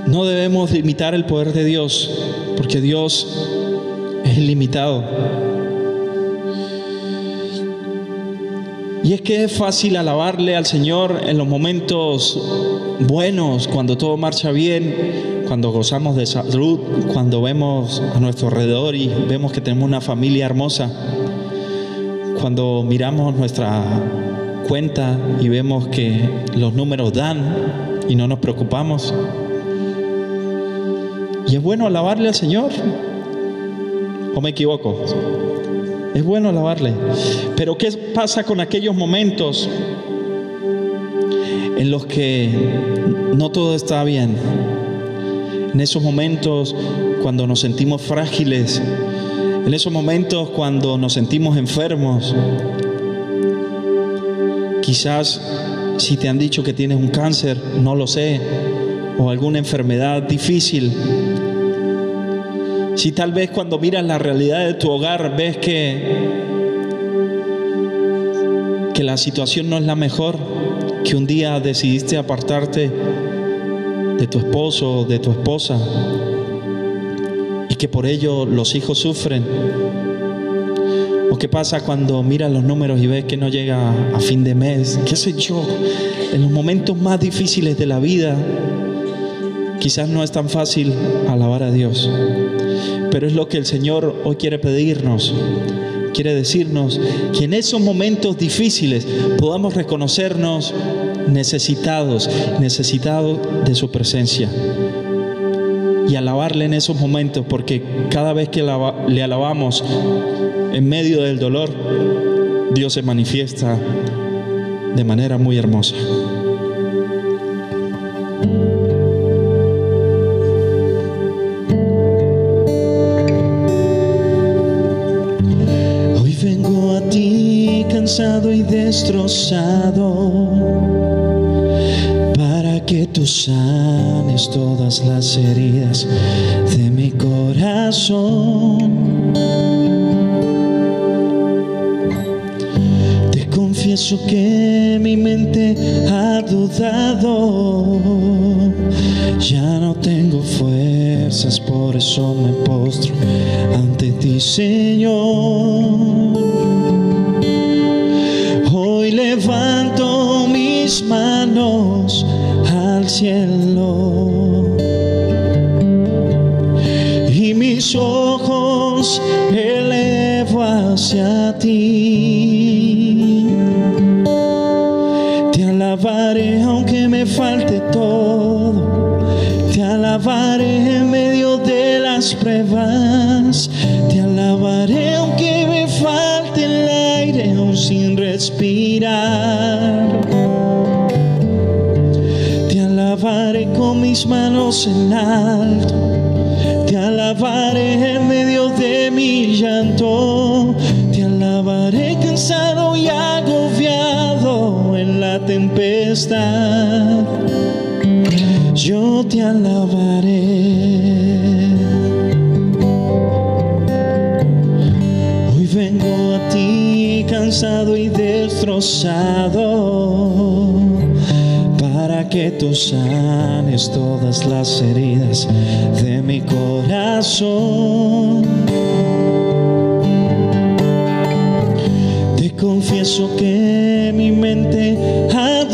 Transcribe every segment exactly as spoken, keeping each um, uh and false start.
No debemos limitar el poder de Dios, porque Dios es ilimitado. Y es que es fácil alabarle al Señor en los momentos buenos, cuando todo marcha bien, cuando gozamos de salud, cuando vemos a nuestro alrededor y vemos que tenemos una familia hermosa, cuando miramos nuestra cuenta y vemos que los números dan y no nos preocupamos. Y es bueno alabarle al Señor, ¿o me equivoco? Es bueno alabarle. Pero ¿qué pasa con aquellos momentos en los que no todo está bien? En esos momentos cuando nos sentimos frágiles, en esos momentos cuando nos sentimos enfermos. Quizás si te han dicho que tienes un cáncer, no lo sé, o alguna enfermedad difícil. Si tal vez cuando miras la realidad de tu hogar ves que, que la situación no es la mejor, que un día decidiste apartarte de tu esposo o de tu esposa y que por ello los hijos sufren. ¿O qué pasa cuando miras los números y ves que no llega a fin de mes? ¿Qué sé yo? En los momentos más difíciles de la vida quizás no es tan fácil alabar a Dios. Pero es lo que el Señor hoy quiere pedirnos. Quiere decirnos que en esos momentos difíciles podamos reconocernos necesitados, necesitados de su presencia. Y alabarle en esos momentos, porque cada vez que le alabamos en medio del dolor, Dios se manifiesta de manera muy hermosa. Cansado y destrozado, para que tú sanes todas las heridas de mi corazón. Te confieso que mi mente ha dudado, ya no tengo fuerzas, por eso me postro ante ti, Señor. Hoy levanto mis manos al cielo y mis ojos elevo hacia ti. Te alabaré aunque me falte todo, te alabaré en medio de las pruebas, te alabaré aunque me falte el aire aún sin respirar. Te alabaré con mis manos en alto, te alabaré en medio de mi llanto, te alabaré cansado y agobiado en la tempestad. Yo te alabaré. Hoy vengo a ti cansado y destrozado, para que tú sanes todas las heridas de mi corazón. Te confieso que mi mente ha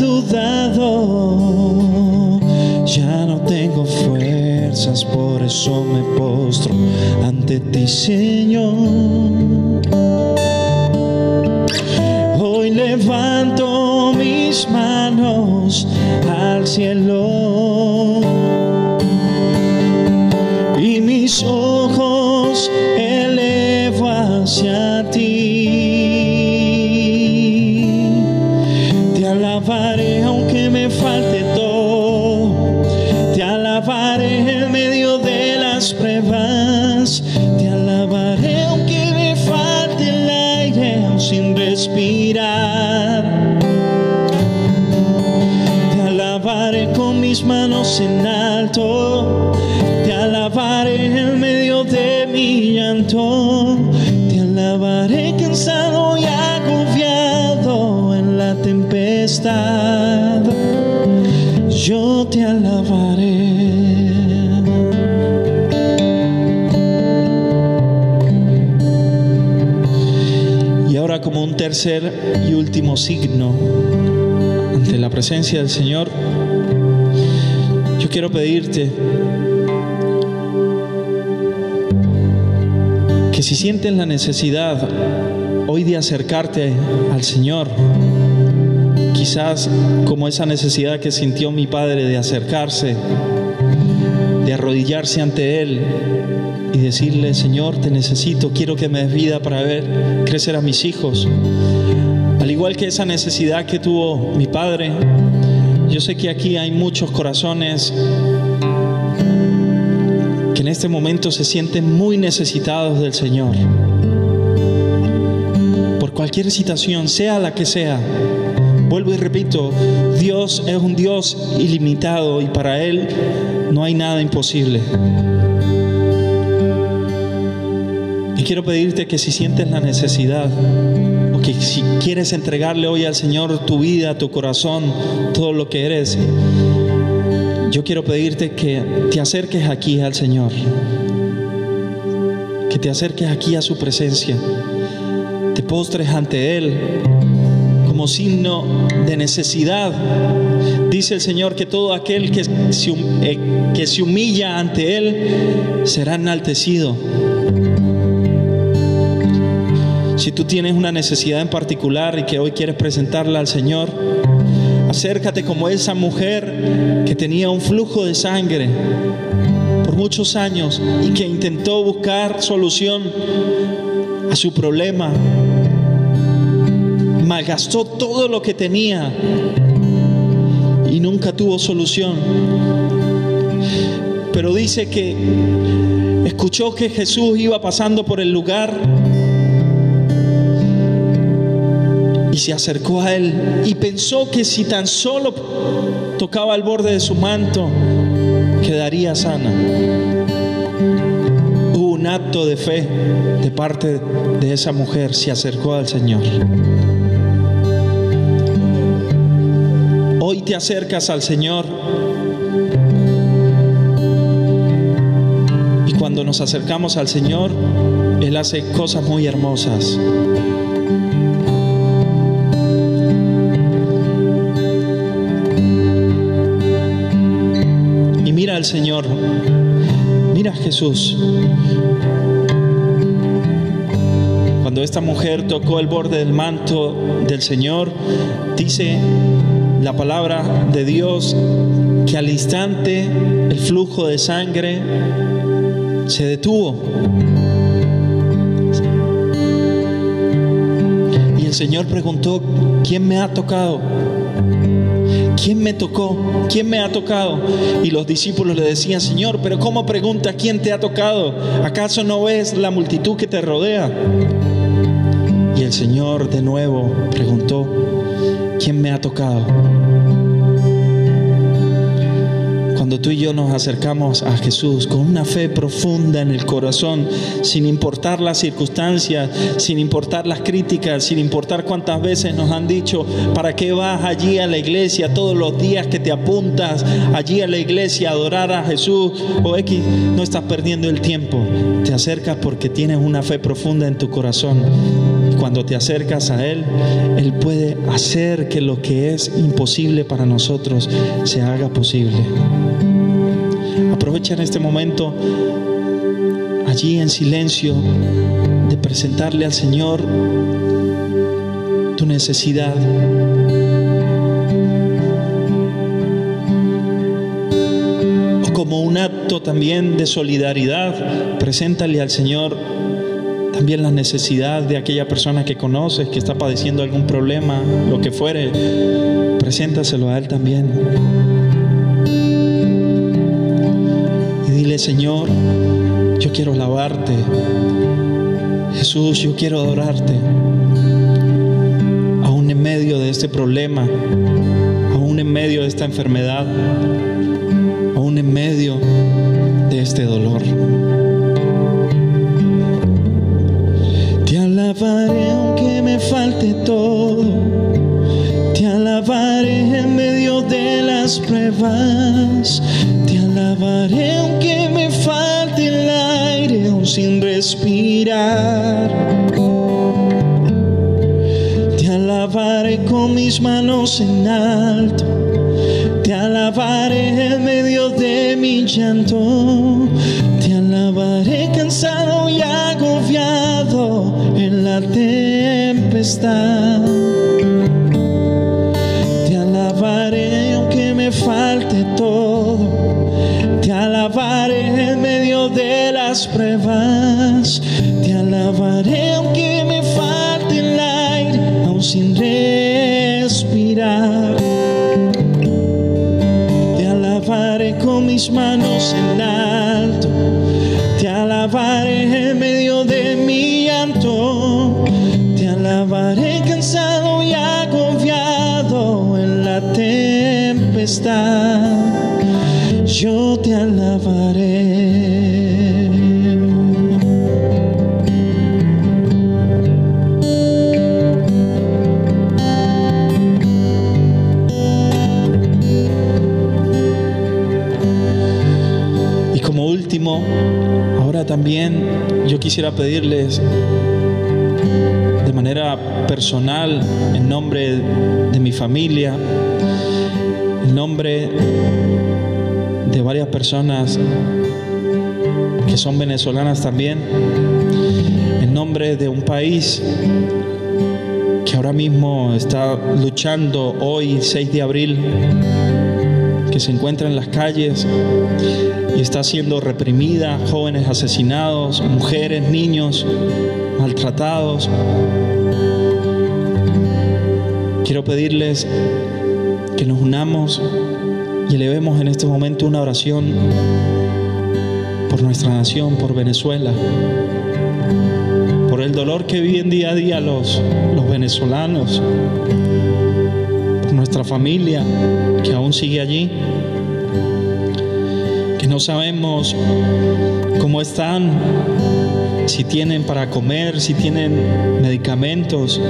dudado, ya no tengo fuerzas, por eso me postro ante ti, Señor. Hoy levanto mis manos al cielo y mis ojos elevo hacia ti. Te alabaré aunque me falte todo, te alabaré en medio de las pruebas, te alabaré aunque me falte el aire aún sin respirar. Te alabaré con mis manos en alto, te alabaré en medio de mi llanto, te alabaré cansado y agobiado en la tempestad. Yo te alabaré. como un tercer y último signo ante la presencia del Señor, yo quiero pedirte que si sientes la necesidad hoy de acercarte al Señor, quizás como esa necesidad que sintió mi padre de acercarse, de arrodillarse ante Él y decirle: Señor, te necesito, quiero que me des vida para ver crecer a mis hijos. Al igual que esa necesidad que tuvo mi padre, yo sé que aquí hay muchos corazones que en este momento se sienten muy necesitados del Señor. Por cualquier situación, sea la que sea. Vuelvo y repito, Dios es un Dios ilimitado y para Él no hay nada imposible. Y quiero pedirte que si sientes la necesidad, o que si quieres entregarle hoy al Señor tu vida, tu corazón, todo lo que eres, yo quiero pedirte que te acerques aquí al Señor, que te acerques aquí a su presencia, te postres ante Él como signo de necesidad. Dice el Señor que todo aquel que se, eh, que se humilla ante Él será enaltecido. Si tú tienes una necesidad en particular y que hoy quieres presentarla al Señor, acércate como esa mujer que tenía un flujo de sangre por muchos años y que intentó buscar solución a su problema. Malgastó todo lo que tenía y nunca tuvo solución. Pero dice que escuchó que Jesús iba pasando por el lugar y se acercó a Él y pensó que si tan solo tocaba el borde de su manto, quedaría sana. Hubo un acto de fe de parte de esa mujer, se acercó al Señor. Hoy te acercas al Señor, y cuando nos acercamos al Señor, Él hace cosas muy hermosas. Y mira al Señor, mira a Jesús. Cuando esta mujer tocó el borde del manto del Señor, dice la palabra de Dios que al instante el flujo de sangre se detuvo. Y el Señor preguntó: ¿quién me ha tocado? ¿Quién me tocó? ¿Quién me ha tocado? Y los discípulos le decían: Señor, pero ¿cómo pregunta quién te ha tocado? ¿Acaso no ves la multitud que te rodea? Y el Señor de nuevo preguntó: ¿quién me ha tocado? Cuando tú y yo nos acercamos a Jesús con una fe profunda en el corazón, sin importar las circunstancias, sin importar las críticas, sin importar cuántas veces nos han dicho: ¿para qué vas allí a la iglesia todos los días que te apuntas allí a la iglesia a adorar a Jesús? O X, no estás perdiendo el tiempo. Te acercas porque tienes una fe profunda en tu corazón. Cuando te acercas a Él, Él puede hacer que lo que es imposible para nosotros se haga posible. Aprovecha en este momento, allí en silencio, de presentarle al Señor tu necesidad. O como un acto también de solidaridad, preséntale al Señor también la necesidad de aquella persona que conoces que está padeciendo algún problema, lo que fuere. Preséntaselo a Él también y dile: Señor, yo quiero alabarte. Jesús, yo quiero adorarte. Aún en medio de este problema, aún en medio de esta enfermedad, aún en medio de este dolor. Te alabaré aunque me falte todo, te alabaré en medio de las pruebas, te alabaré aunque me falte el aire aún sin respirar. con mis manos en alto, te alabaré en medio de mi llanto, te alabaré cansado y agobiado en la tempestad. Te alabaré aunque me falte todo, te alabaré en medio de las pruebas, te alabaré aunque me falte el aire, aún sin respirar. Te alabaré con mis manos en alto, te alabaré en medio de mi llanto, te alabaré cansado y agobiado en la tempestad. Yo te alabaré. Y como último, ahora también yo quisiera pedirles de manera personal, en nombre de mi familia, en nombre de varias personas que son venezolanas también, en nombre de un país que ahora mismo está luchando hoy, seis de abril, que se encuentra en las calles y está siendo reprimida, jóvenes asesinados, mujeres, niños maltratados. Quiero pedirles que nos unamos y elevemos en este momento una oración por nuestra nación, por Venezuela, por el dolor que viven día a día los, los venezolanos, por nuestra familia que aún sigue allí, que no sabemos cómo están, si tienen para comer, si tienen medicamentos.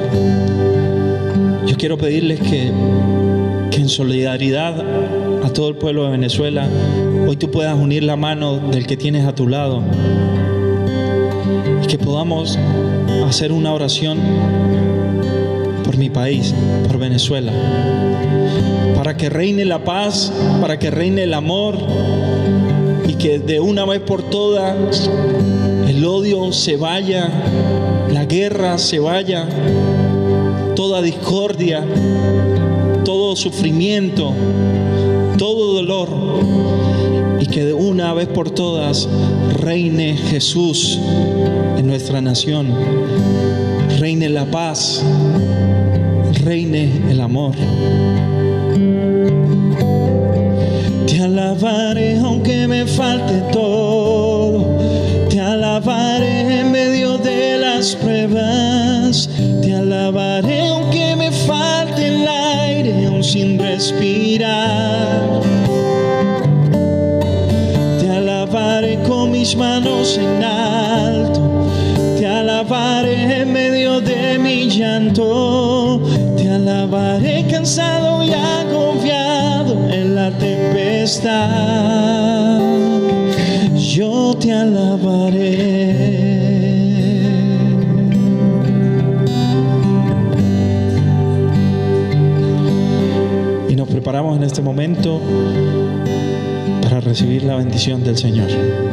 Yo quiero pedirles que que en solidaridad a todo el pueblo de Venezuela, hoy tú puedas unir la mano del que tienes a tu lado y que podamos hacer una oración por mi país, por Venezuela, para que reine la paz, para que reine el amor y que de una vez por todas el odio se vaya, la guerra se vaya, toda discordia, todo sufrimiento, todo dolor, y que de una vez por todas reine Jesús en nuestra nación, reine la paz, reine el amor. Te alabaré aunque me falte todo, te alabaré en medio de las pruebas, te alabaré aunque me falte el aire, aún sin respirar. Te alabaré con mis manos en alto, te alabaré en medio de mi llanto, te alabaré cansado y agobiado en la tempestad. Yo te alabaré. Preparamos en este momento para recibir la bendición del Señor.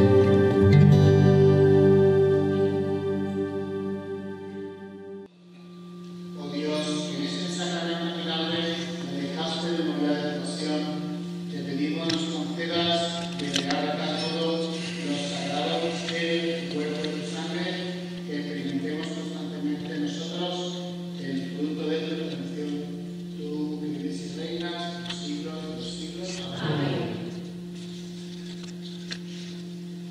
Oh Dios, en este sacramento final me dejaste de novia de pasión, te pedimos nos concedas venerar a todos los sagrados misterios y cuerpo de tu sangre, que experimentemos constantemente nosotros el fruto de tu redención. Tú que vives y reinas siglos de los siglos. Amén.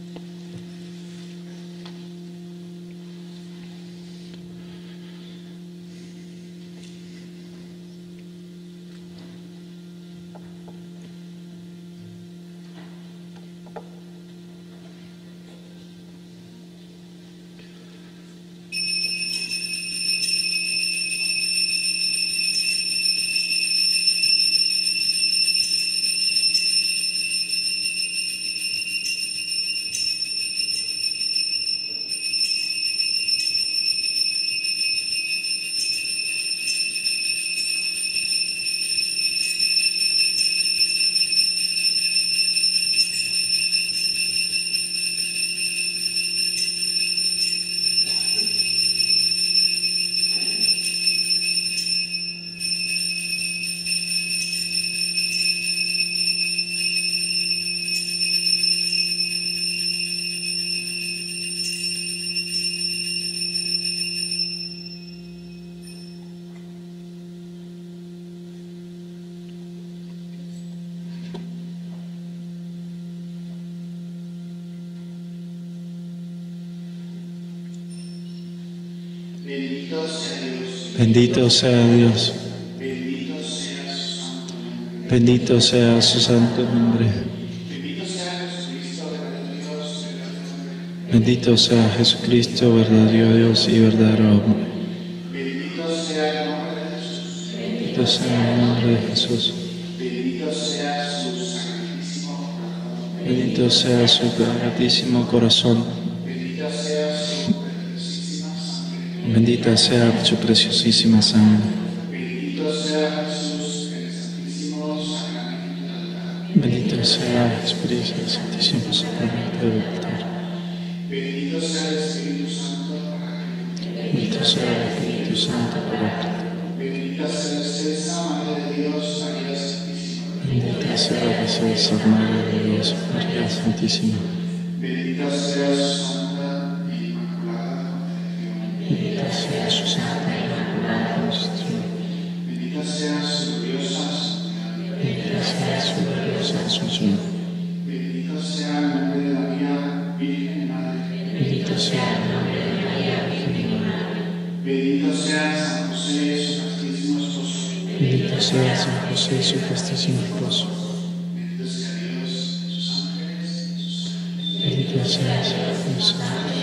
Bendito sea Dios. Bendito sea Dios. Bendito sea su santo nombre. Bendito sea su santo nombre. Bendito sea Jesucristo, verdadero Dios y verdadero hombre. Bendito sea Jesucristo, verdadero Dios y verdadero hombre. Bendito sea el nombre de Jesús. Bendito sea el nombre de Jesús. Bendito sea su sacratísimo corazón. Bendito sea su gratísimo corazón. Bendita sea su preciosísima sangre. Bendita sea su preciosísima sangre. Bendito sea Jesús, el santísimo sacramento del altar. Bendito sea Jesucristo, el santísimo sacramento del altar. Bendito sea el Espíritu Santo para que Bendito sea el Espíritu Santo para bendita sea la excelsa Madre de Dios, María Santísima. Bendita sea la preciosa Madre de Dios, María Santísima. Bendita sea su santa e inmaculada concepción. Bendita sea su santa y inmaculada concepción. Bendita sea su gloriosa asunción. Bendita sea su gloriosa asunción. Bendito sea el nombre de María, Virgen y Madre. Bendito sea el nombre de María, Virgen y Madre. Bendito sea San José, su castísimo esposo. Bendito sea San José, su castísimo esposo. Bendito sea Dios, sus ángeles y sus santos. Bendito sea San José.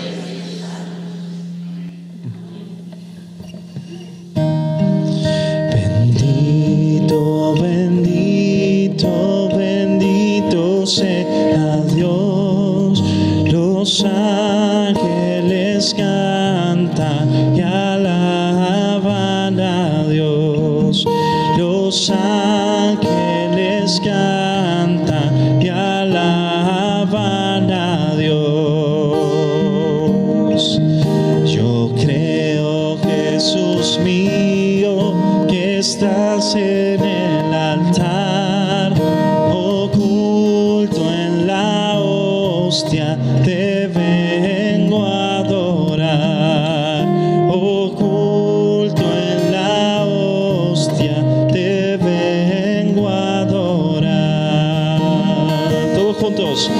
Bendito, bendito, bendito sea Dios. Los ángeles cantan y alaban a Dios. Los ángeles cantan y alaban a Dios. Yo creo, Jesús mío, que estás en el altar, oculto en la hostia, te vengo a adorar. Oculto en la hostia, te vengo a adorar. Todos juntos.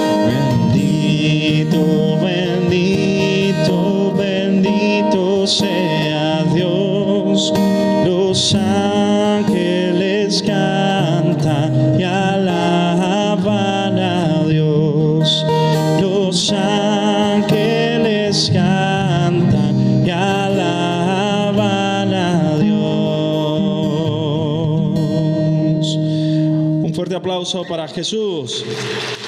Bendito, bendito, bendito sea Dios. Los ángeles cantan y alaban a Dios. Los ángeles cantan y alaban a Dios. Un fuerte aplauso para Jesús.